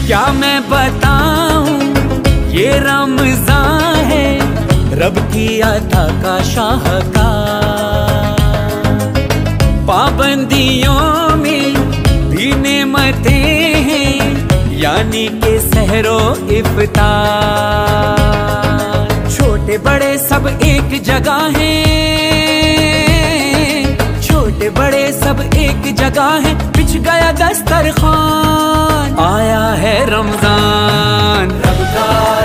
क्या मैं बताऊं, ये रमज़ान है रब की अता का शाहकार। पाबंदियों में भी नेमतें हैं, यानी के सहरो इफ्तार। छोटे बड़े सब एक जगह हैं, छोटे बड़े सब एक जगह हैं। बिछ गया दस्तरखान, आया है रमजान रब का